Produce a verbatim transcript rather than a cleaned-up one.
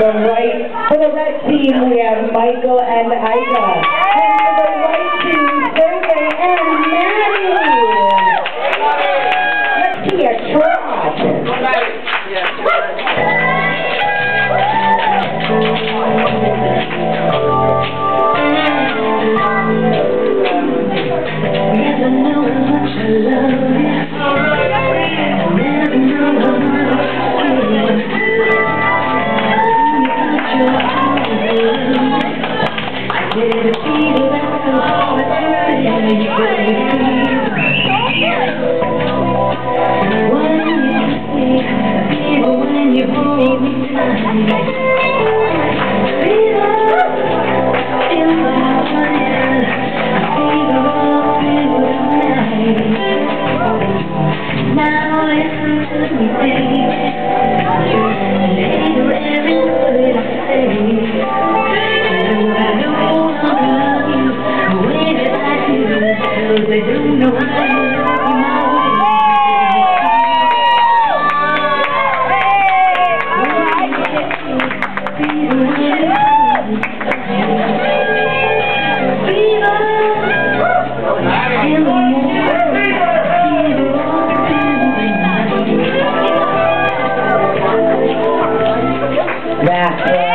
Right, for the red team, we have Michael and Eika. And for the white team, Sergey and Maddie. Let's hear Trot. Never know how much I love you. Never know how much they don't know how to That's